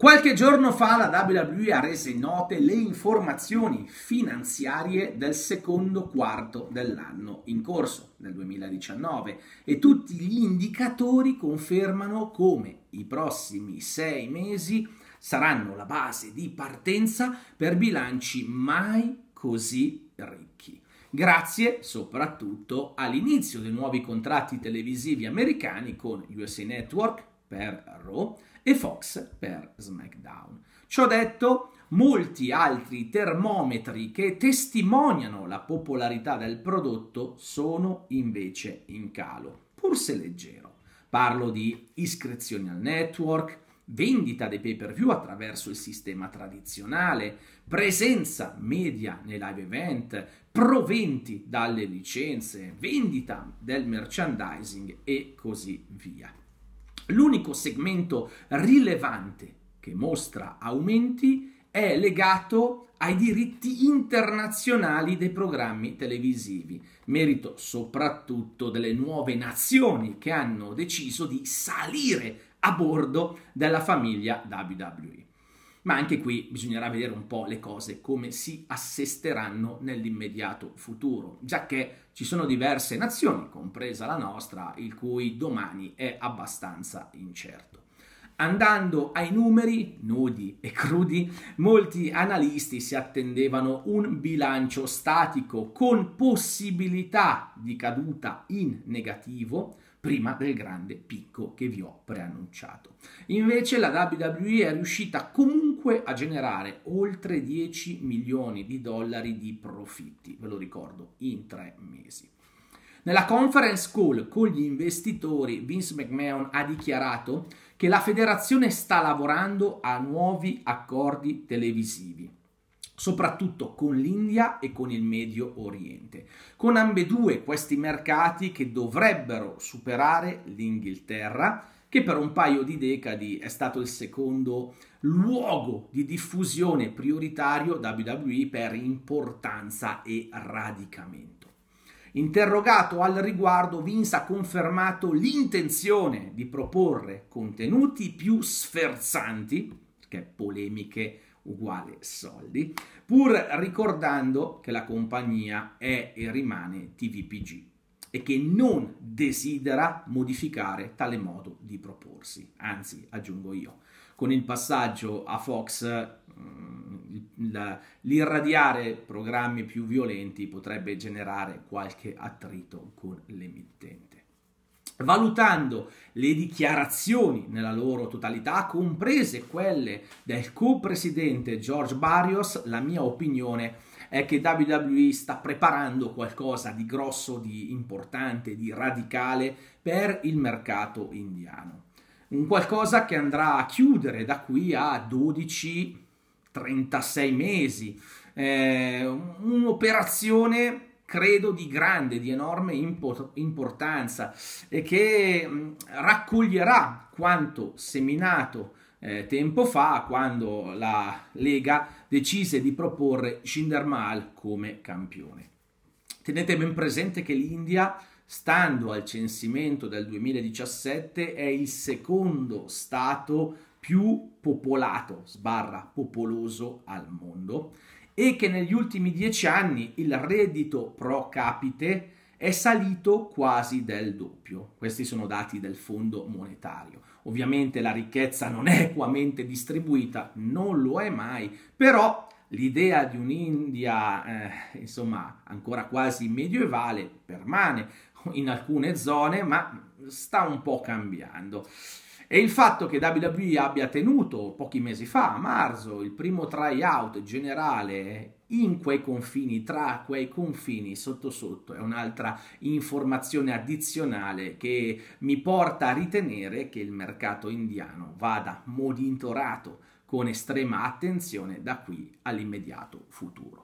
Qualche giorno fa la WWE ha reso note le informazioni finanziarie del secondo quarto dell'anno in corso, del 2019, e tutti gli indicatori confermano come i prossimi 6 mesi saranno la base di partenza per bilanci mai così ricchi. Grazie soprattutto all'inizio dei nuovi contratti televisivi americani con USA Network per Raw e Fox per SmackDown. Ciò detto, molti altri termometri che testimoniano la popolarità del prodotto sono invece in calo, pur se leggero. Parlo di iscrizioni al network, vendita dei pay-per-view attraverso il sistema tradizionale, presenza media nei live event, proventi dalle licenze, vendita del merchandising e così via. L'unico segmento rilevante che mostra aumenti è legato ai diritti internazionali dei programmi televisivi, merito soprattutto delle nuove nazioni che hanno deciso di salire a bordo della famiglia WWE. Ma anche qui bisognerà vedere un po' le cose come si assesteranno nell'immediato futuro, giacché ci sono diverse nazioni, compresa la nostra, il cui domani è abbastanza incerto. Andando ai numeri, nudi e crudi, molti analisti si attendevano un bilancio statico con possibilità di caduta in negativo prima del grande picco che vi ho preannunciato. Invece la WWE è riuscita comunque a generare oltre 10 milioni di dollari di profitti, ve lo ricordo, in 3 mesi. Nella conference call con gli investitori, Vince McMahon ha dichiarato che la federazione sta lavorando a nuovi accordi televisivi, soprattutto con l'India e con il Medio Oriente, con ambedue questi mercati che dovrebbero superare l'Inghilterra, che per un paio di decadi è stato il secondo luogo di diffusione prioritario WWE per importanza e radicamento. Interrogato al riguardo, Vince ha confermato l'intenzione di proporre contenuti più sferzanti, perché polemiche uguale soldi, pur ricordando che la compagnia è e rimane TVPG e che non desidera modificare tale modo di proporsi. Anzi, aggiungo io, con il passaggio a Fox l'irradiare programmi più violenti potrebbe generare qualche attrito con l'emittente. Valutando le dichiarazioni nella loro totalità, comprese quelle del co-presidente George Barrios, la mia opinione è che WWE sta preparando qualcosa di grosso, di importante, di radicale per il mercato indiano. Un qualcosa che andrà a chiudere da qui a 12-36 mesi, un'operazione credo di grande, di enorme importanza e che raccoglierà quanto seminato tempo fa quando la Lega decise di proporre Jinder Mahal come campione. Tenete ben presente che l'India, stando al censimento del 2017, è il secondo stato più popolato, popoloso al mondo, e che negli ultimi 10 anni il reddito pro capite è salito quasi del doppio. Questi sono dati del Fondo Monetario. Ovviamente la ricchezza non è equamente distribuita, non lo è mai, però l'idea di un'India, ancora quasi medievale permane in alcune zone, ma sta un po' cambiando. E il fatto che WWE abbia tenuto pochi mesi fa, a marzo, il primo tryout generale in quei confini, tra quei confini, sotto sotto, è un'altra informazione addizionale che mi porta a ritenere che il mercato indiano vada monitorato con estrema attenzione da qui all'immediato futuro.